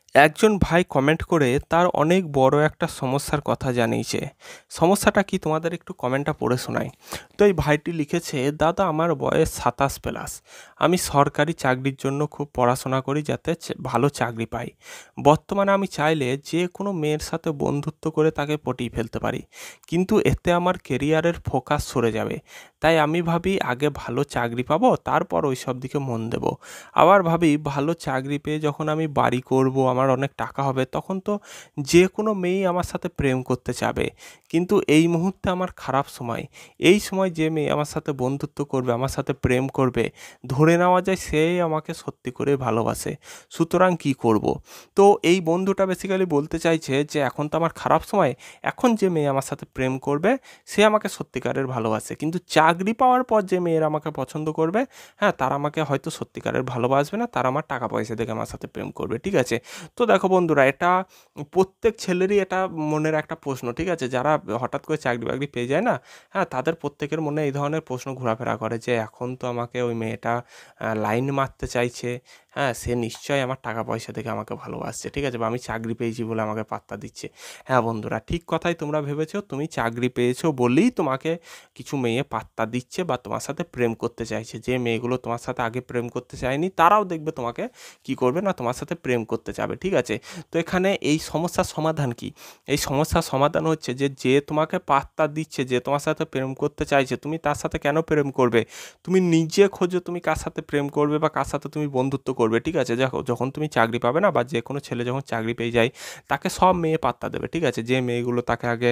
একজন ভাই কমেন্ট করে তার অনেক বড় একটা সমস্যার কথা জানিয়েছে। সমস্যাটা কি তোমাদের একটু কমেন্টটা পড়ে শোনাই। তো এই ভাইটি লিখেছে, দাদা আমার বয়স 27+। আমি সরকারি চাকরির জন্য খুব পড়াশোনা করি যাতে ভালো চাকরি পাই। বর্তমানে আমি চাইলে যে কোনো মেয়ের সাথে বন্ধুত্ব করে তাকে পটিয়ে ফেলতে পারি, কিন্তু এতে আমার কেরিয়ারের ফোকাস সরে যাবে। তাই আমি ভাবি আগে ভালো চাকরি পাবো, তারপর ওই সব দিকে মন দেব। আবার ভাবি ভালো চাকরি পেয়ে যখন আমি বাড়ি করব, আমার অনেক টাকা হবে, তখন তো যে কোনো মেয়েই আমার সাথে প্রেম করতে চাবে। কিন্তু এই মুহূর্তে আমার খারাপ সময়। এই সময় যে মেয়ে আমার সাথে বন্ধুত্ব করবে, আমার সাথে প্রেম করবে, ধরে নেওয়া যায় সেই আমাকে সত্যি করে ভালোবাসে। সুতরাং কি করব? তো এই বন্ধুটা বেসিক্যালি বলতে চাইছে যে এখন তো আমার খারাপ সময়, এখন যে মেয়ে আমার সাথে প্রেম করবে সে আমাকে সত্যিকারের ভালোবাসে, কিন্তু চাকরি পাওয়ার পর যে মেয়েরা আমাকে পছন্দ করবে, হ্যাঁ, তারা আমাকে হয়তো সত্যিকারের ভালোবাসবে না, তারা আমার টাকা পয়সা দেখে আমার সাথে প্রেম করবে, ঠিক আছে? তো দেখো বন্ধুরা, এটা প্রত্যেক ছেলেরই এটা মনের একটা প্রশ্ন, ঠিক আছে? যারা হঠাৎ করে চাকরি বাকরি পেয়ে যায় না, হ্যাঁ, তাদের প্রত্যেকের মনে এই ধরনের প্রশ্ন ঘোরাফেরা করে যে এখন তো আমাকে ওই মেয়েটা লাইন মারতে চাইছে, হ্যাঁ, সে নিশ্চয়ই আমার টাকা পয়সা দেখে আমাকে ভালোবাসছে, ঠিক আছে? বা আমি চাকরি পেয়েছি বলে আমাকে পাত্তা দিচ্ছে। হ্যাঁ বন্ধুরা, ঠিক কথাই তোমরা ভেবেছো। তুমি চাকরি পেয়েছো বলেই তোমাকে কিছু মেয়ে পাত্তা দিচ্ছে বা তোমার সাথে প্রেম করতে চাইছে। যে মেয়েগুলো তোমার সাথে আগে প্রেম করতে চায়নি, তারাও দেখবে তোমাকে কি করবে না, তোমার সাথে প্রেম করতে চাবে, ঠিক আছে? তো এখানে এই সমস্যার সমাধান কি? এই সমস্যার সমাধান হচ্ছে যে যে তোমাকে পাত্তা দিচ্ছে, যে তোমার সাথে প্রেম করতে চাইছে, তুমি তার সাথে কেন প্রেম করবে? তুমি নিজে খোঁজো তুমি কার সাথে প্রেম করবে বা কার সাথে তুমি বন্ধুত্ব করবে, ঠিক আছে? দেখো, যখন তুমি চাকরি পাবে না, বা যে কোনো ছেলে যখন চাকরি পেয়ে যায়, তাকে সব মেয়ে পাত্তা দেবে, ঠিক আছে? যে মেয়েগুলো তাকে আগে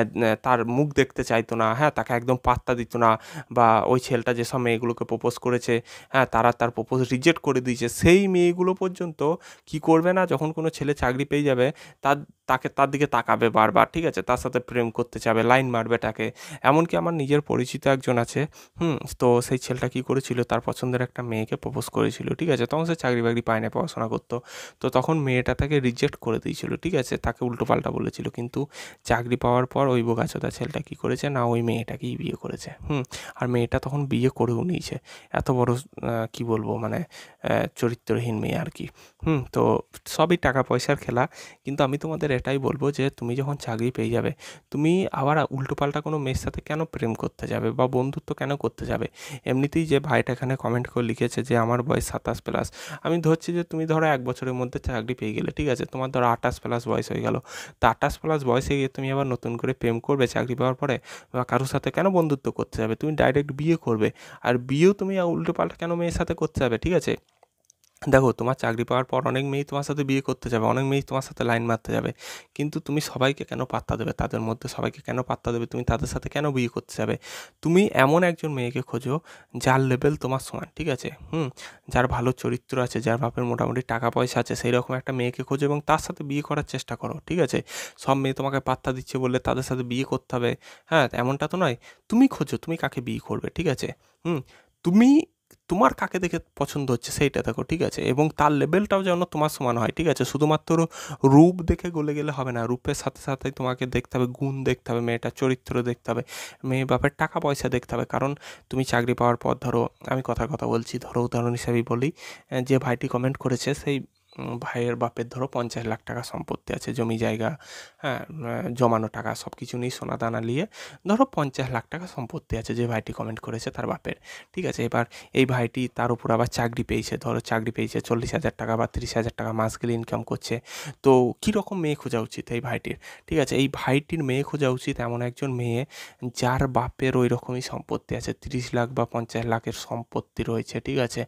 তার মুখ দেখতে চাইতো না, হ্যাঁ, তাকে একদম পাত্তা দিত না, বা ওই ছেলেটা যেসব মেয়েগুলোকে প্রপোজ করেছে, হ্যাঁ, তারা তার প্রপোজ রিজেক্ট করে দিয়েছে, সেই মেয়েগুলো পর্যন্ত কি করবে না, যখন কোনো ছেলে চাকরি পেয়ে যাবে তার তার দিকে তাকাবে বারবার, ঠিক আছে? তার সাথে প্রেম করতে চাবে, লাইন মারবে তাকে। এমনকি আমার নিজের পরিচিত একজন আছে, তো সেই ছেলেটা কি করেছিল, তার পছন্দের একটা মেয়েকে প্রপোজ করেছিল, ঠিক আছে? তখন সে চাকরি বাকরি পায় না, পড়াশোনা করতো। তো তখন মেয়েটা তাকে রিজেক্ট করে দিয়েছিল, ঠিক আছে? তাকে উল্টোপাল্টা বলেছিল, কিন্তু চাকরি পাওয়ার পর ওই বোকাচোদা ছেলেটা কি করেছে না, ওই মেয়েটাকেই বিয়ে করেছে। আর মেয়েটা তখন বিয়ে করেও নিয়েছে। এত বড় কি বলবো, মানে চরিত্রহীন মেয়ে আর কি। তো সবই টাকা পয়সার খেলা। কিন্তু আমি তোমাদের এটাই বলবো যে তুমি যখন চাকরি পেয়ে যাবে, তুমি আবার উল্টোপাল্টা কোনো মেয়ের সাথে কেন প্রেম করতে যাবে বা বন্ধুত্ব কেন করতে যাবে? এমনিতেই যে ভাইটা এখানে কমেন্ট করে লিখেছে যে আমার বয়স 27+, আমি ধরছি যে তুমি ধরো 1 বছরের মধ্যে চাকরি পেয়ে গেলে, ঠিক আছে? তোমার ধরো 28+ বয়স হয়ে গেল। তা 28+ বয়সে গিয়ে তুমি আবার নতুন করে প্রেম করবে চাকরি পাওয়ার পরে, বা কারোর সাথে কেন বন্ধুত্ব করতে যাবে? তুমি ডাইরেক্ট বিয়ে করবে। আর বিয়েও তুমি উল্টোপাল্টা কেন মেয়ের সাথে করতে যাবে, ঠিক আছে? দেখো, তোমার চাকরি পাওয়ার পর অনেক মেয়েই তোমার সাথে বিয়ে করতে যাবে, অনেক মেয়েই তোমার সাথে লাইন মারতে যাবে, কিন্তু তুমি সবাইকে কেন পাত্তা দেবে? তাদের মধ্যে সবাইকে কেন পাত্তা দেবে? তুমি তাদের সাথে কেন বিয়ে করতে যাবে? তুমি এমন একজন মেয়েকে খোঁজো যার লেভেল তোমার সমান, ঠিক আছে? যার ভালো চরিত্র আছে, যার বাপের মোটামুটি টাকা পয়সা আছে, সেই রকম একটা মেয়েকে খোঁজো এবং তার সাথে বিয়ে করার চেষ্টা করো, ঠিক আছে? সব মেয়ে তোমাকে পাত্তা দিচ্ছে বলে তাদের সাথে বিয়ে করতে হবে, হ্যাঁ, এমনটা তো নয়। তুমি খোঁজো তুমি কাকে বিয়ে করবে, ঠিক আছে? হুম তুমি তোমার কাকে দেখে পছন্দ হচ্ছে সেইটা দেখো, ঠিক আছে? এবং তার লেভেলটাও যেন তোমার সমান হয়, ঠিক আছে? শুধুমাত্র রূপ দেখে গলে গেলে হবে না, রূপের সাথে সাথে তোমাকে দেখতে হবে গুণ, দেখতে হবে মেয়েটার চরিত্র, দেখতে হবে মেয়ে বাপের টাকা পয়সা দেখতে হবে। কারণ তুমি চাকরি পাওয়ার পর ধরো, আমি কথার কথা বলছি, ধরো উদাহরণ হিসাবেই বলি, যে ভাইটি কমেন্ট করেছে সেই ভাইয়ের বাপের ধরো 50 লাখ টাকা সম্পত্তি আছে, জমি জায়গা, হ্যাঁ, জমানো টাকা সব কিছু নিয়ে, সোনা দানা নিয়ে ধরো 50 লাখ টাকা সম্পত্তি আছে যে ভাইটি কমেন্ট করেছে তার বাপের, ঠিক আছে? এবার এই ভাইটি তার উপর আবার চাকরি পেয়েছে, ধরো চাকরি পেয়েছে, 40,000 টাকা বা 30,000 টাকা মাস গেলে ইনকাম করছে। তো কীরকম মেয়ে খোঁজা উচিত এই ভাইটির? ঠিক আছে, এই ভাইটির মেয়ে খোঁজা উচিত এমন একজন মেয়ে যার বাপের ওই রকমই সম্পত্তি আছে, 30 লাখ বা 50 লাখের সম্পত্তি রয়েছে, ঠিক আছে?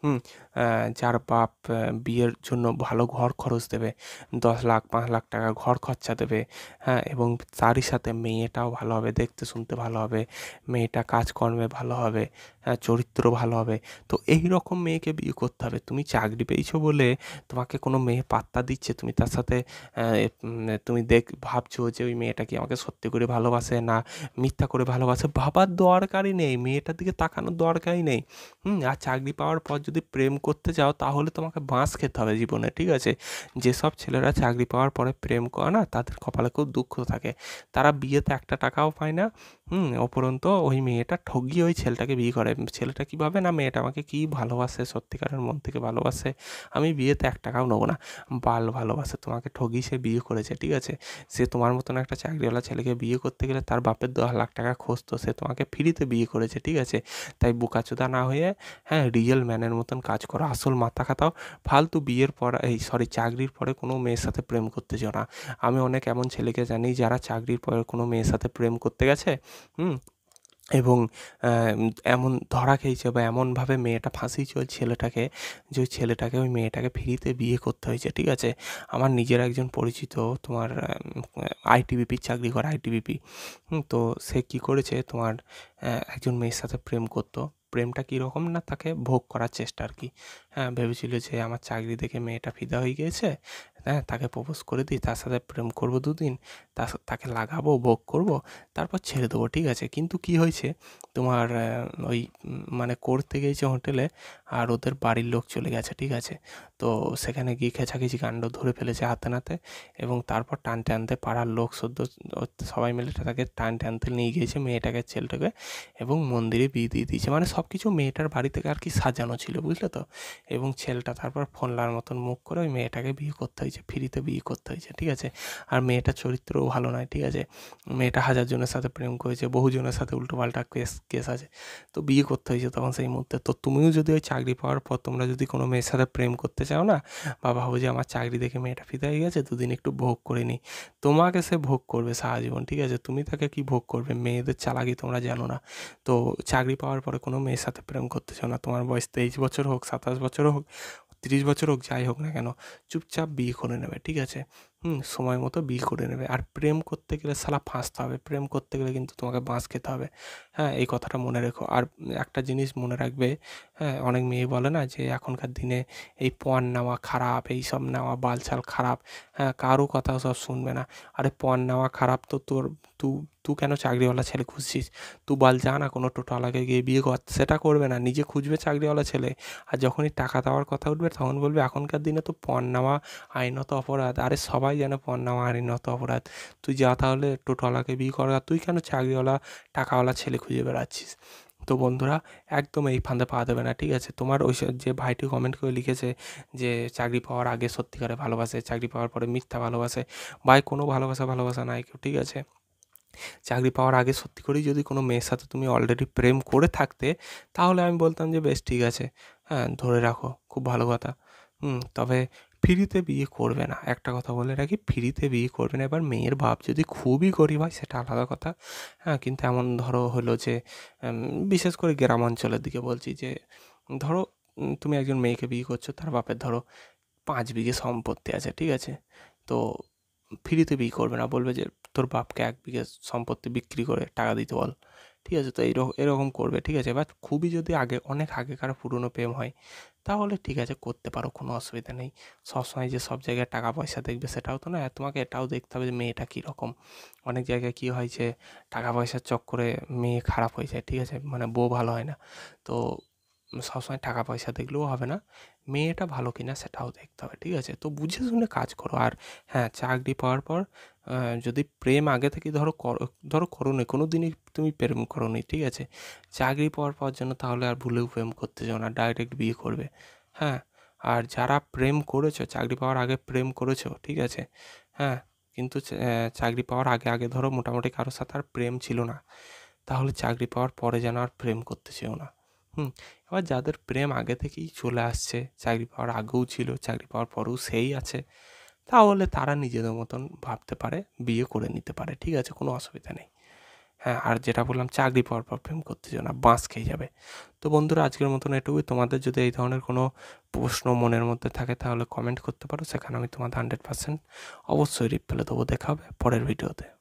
যার বাপ বিয়ের জন্য ভালো ঘর খরচ দেবে, 10 লাখ 5 লাখ টাকা ঘর খরচা দেবে, হ্যাঁ, এবং তারই সাথে মেয়েটাও ভালো হবে, দেখতে শুনতে ভালো হবে, মেয়েটা কাজকর্মে ভালো হবে, হ্যাঁ, চরিত্র ভালো হবে। তো এই রকম মেয়েকে বিয়ে করতে হবে। তুমি চাকরি পেয়েছো বলে তোমাকে কোনো মেয়ে পাত্তা দিচ্ছে, তুমি তার সাথে তুমি ভাবছো যে ওই মেয়েটা কি আমাকে সত্যি করে ভালোবাসে না মিথ্যা করে ভালোবাসে, ভাবার দরকারই নেই, মেয়েটার দিকে তাকানোর দরকারই নেই। আর চাকরি পাওয়ার পর যদি প্রেম করতে যাও তাহলে তোমাকে বাঁশ খেতে হবে জীবনে, ঠিক আছে? যেসব ছেলেরা চাকরি পাওয়ার পরে প্রেম করে না, তাদের কপালে খুব দুঃখ থাকে, তারা বিয়েতে একটা টাকাও পায় না, উপরন্তু ওই মেয়েটা ঠগিয়ে ওই ছেলেটাকে বিয়ে করে। ছেলেটা কী ভাবে, না মেয়েটা আমাকে কি ভালোবাসে, সত্যিকারের মন থেকে ভালোবাসে, আমি বিয়েতে 1 টাকাও নেবো না। বাল ভালোবাসে, তোমাকে ঠগিয়ে সে বিয়ে করেছে, ঠিক আছে? সে তোমার মতন একটা চাকরিওয়ালা ছেলেকে বিয়ে করতে গেলে তার বাপের 10 লাখ টাকা খরচ, সে তোমাকে ফ্রিতে বিয়ে করেছে, ঠিক আছে? তাই বোকাচোদা না হয়ে রিয়েল ম্যানের মতন কাজ করো, আসল মাথা খাটাও। ফালতু বিয়ের পর চাকরির পরে কোনো মেয়ের সাথে প্রেম করতে যেও না। আমি অনেক এমন ছেলেকে জানি যারা চাকরির পরে কোনো মেয়ের সাথে প্রেম করতে গেছে, এবং এমন ধরা খেয়েছে বা এমনভাবে মেয়েটা ফাঁসিয়েছে ওই ছেলেটাকে, যে ওই ছেলেটাকে ওই মেয়েটাকে ফ্রিতে বিয়ে করতে হয়েছে, ঠিক আছে? আমার নিজের একজন পরিচিত তোমার আইটিবিপির চাকরি করে, আইটিবিপি। তো সে কী করেছে, তোমার একজন মেয়ের সাথে প্রেম করতো। প্রেমটা কীরকম, না তাকে ভোগ করার চেষ্টা আর কি। ভেবেছিল যে আমার চাকরি দেখে মেয়েটা ফিদা হয়ে গিয়েছে, তাকে প্রপোজ করে দিই, তার সাথে প্রেম করবো 2 দিন, তাকে লাগাবো, ভোগ করবো, তারপর ছেড়ে দেবো, ঠিক আছে? কিন্তু কী হয়েছে, তোমার ওই মানে করতে গিয়েছে হোটেলে, আর ওদের বাড়ির লোক চলে গেছে, ঠিক আছে? তো সেখানে গিয়ে খেচাখেচি কাণ্ড ধরে ফেলেছে হাতে নাতে, এবং তারপর টানতে আনতে পাড়ার লোক সবাই মিলে তাকে টানতে আনতে নিয়ে গিয়েছে মেয়েটাকে, ছেলেটাকে, এবং মন্দিরে বিয়ে দিয়ে দিয়েছে। মানে সব কিছু মেয়েটার বাড়ি থেকে আর কি সাজানো ছিল, বুঝলে তো? এবং ছেলেটা তারপর ফোনলার মতন মুখ করে ওই মেয়েটাকে বিয়ে করতে হয়েছে, ফ্রিতে বিয়ে করতে হয়েছে, ঠিক আছে? আর মেয়েটার চরিত্রও ভালো নয়, ঠিক আছে? মেয়েটা 1000 জনের সাথে প্রেম করেছে, বহু জনের সাথে উল্টোপাল্টা কেস আছে, তো বিয়ে করতে হয়েছে তখন সেই মুহূর্তে। তো তুমিও যদি ওই চাকরি পাওয়ার পর তোমরা যদি কোনো মেয়ের সাথে প্রেম করতে চাও না, বা ভাবো যে আমার চাকরি দেখে মেয়েটা ফিদা হয়ে গেছে, 2 দিন একটু ভোগ করে নিই, তোমাকে সে ভোগ করবে সারা জীবন, ঠিক আছে? তুমি তাকে কি ভোগ করবে? মেয়েদের চালাকি তোমরা জানো না। তো চাকরি পাওয়ার পরে কোনো মেয়ের সাথে প্রেম করতে চাও না, তোমার বয়স 23 বছর হোক, 27 বছর হোক, 30 বছর হোক, যাই হোক না কেন, চুপচাপ বিয়ে করে নেবে, ঠিক আছে? সময় মতো বিয়ে করে নেবে। আর প্রেম করতে গেলে শালা ফাঁসতে হবে, প্রেম করতে গেলে কিন্তু তোমাকে বাঁশ খেতে হবে। এই কথাটা মনে রেখো। আর একটা জিনিস মনে রাখবে, অনেক মেয়ে বলে না যে এখনকার দিনে এই পণ নেওয়া খারাপ, এইসব নেওয়া বালছাল খারাপ, কারো কথা সব শুনবে না। আরে পণ নেওয়া খারাপ তো তুই কেন চাকরিওয়ালা ছেলে খুঁজছিস? তুই বল, যা না কোনো টোটোওয়ালাকে গিয়ে বিয়ে কর। সেটা করবে না, নিজে খুঁজবে চাকরিওয়ালা ছেলে। আর যখনই টাকা দেওয়ার কথা উঠবে তখন বলবে এখনকার দিনে তো পণ নেওয়া আইনত অপরাধ। আরে সবাই জানে পণ নেওয়া আইনত অপরাধ। তুই যা তাহলে টোটোওয়ালাকে বিয়ে কর, আর তুই কেন চাকরিওয়ালা টাকাওয়ালা ছেলে খুঁজে বেড়াচ্ছিস? তো বন্ধুরা, একদম এই ফাঁদে পা দেবে না, ঠিক আছে? তোমার ওই যে ভাইটি কমেন্ট করে লিখেছে যে চাকরি পাওয়ার আগে সত্যিকারে ভালোবাসে, চাকরি পাওয়ার পরে মিথ্যা ভালোবাসে। ভাই, কোনো ভালোবাসা নাই কেউ, ঠিক আছে? চাকরি পাওয়ার আগে সত্যি করেই যদি কোনো মেয়ের সাথে তুমি অলরেডি প্রেম করে থাকতে, তাহলে আমি বলতাম যে বেশ ঠিক আছে, ধরে রাখো, খুব ভালো কথা। তবে ফ্রিতে বিয়ে করবে না, একটা কথা বলে রাখি, ফ্রিতে বিয়ে করবে না। এবার মেয়ের বাপ যদি খুবই গরিব হয় সেটা আলাদা কথা, কিন্তু এমন ধরো হলো যে বিশেষ করে গ্রাম অঞ্চলের দিকে বলছি, যে ধরো তুমি একজন মেয়েকে বিয়ে করছো, তার বাপের ধরো 5 বিঘে সম্পত্তি আছে, ঠিক আছে? তো ফ্রিতে বিয়ে করবে না, বলবে যে তোর বাপকে 1 বিঘে সম্পত্তি বিক্রি করে টাকা দিতে বল, ঠিক আছে? তো এরকম করবে, ঠিক আছে? বাট খুবই যদি অনেক আগেকার পুরনো প্রেম হয়, তাহলে ঠিক আছে, করতে পারো, কোনো অসুবিধা নেই। সবসময় যে সব জায়গায় টাকা পয়সা দেখবে সেটাও তো না, তোমাকে এটাও দেখতে হবে যে মেয়েটা কীরকম। অনেক জায়গায় কী হয় যে টাকা পয়সার চক্করে মেয়ে খারাপ হয়ে যায়, ঠিক আছে? মানে বউ ভালো হয় না। তো সবসময় টাকা পয়সা দেখলেও হবে না, মেয়েটা ভালো কিনা সেটাও দেখতে হবে, ঠিক আছে? তো বুঝে শুনে কাজ করো। আর চাকরি পাওয়ার পর যদি প্রেম আগে থেকে ধরো করোনি, কোনো দিনই তুমি প্রেম করোনি, ঠিক আছে? চাকরি পাওয়ার জন্য তাহলে আর ভুলেও প্রেম করতে যাও না, ডাইরেক্ট বিয়ে করবে। হ্যাঁ, আর যারা প্রেম করেছো, চাকরি পাওয়ার আগে প্রেম করেছো, ঠিক আছে? কিন্তু চাকরি পাওয়ার আগে ধরো মোটামুটি কারোর সাথে আর প্রেম ছিল না, তাহলে চাকরি পাওয়ার পরে যেন আর প্রেম করতে চেও না। এবার যাদের প্রেম আগে থেকেই চলে আসছে, চাকরি পাওয়ার আগেও ছিল, চাকরি পাওয়ার পরেও সেই আছে, তাহলে তারা নিজেদের মতন ভাবতে পারে, বিয়ে করে নিতে পারে, ঠিক আছে? কোনো অসুবিধা নেই। আর যেটা বললাম, চাকরি পাওয়ার পর প্রেম করতে যেও না, বাঁশ খেয়ে যাবে। তো বন্ধুরা, আজকের মতন এটুকুই। তোমাদের যদি এই ধরনের কোনো প্রশ্ন মনের মধ্যে থাকে তাহলে কমেন্ট করতে পারো, সেখানে আমি তোমাদের 100% অবশ্যই রিপ্লাই দেবো। দেখা হবে পরের ভিডিওতে।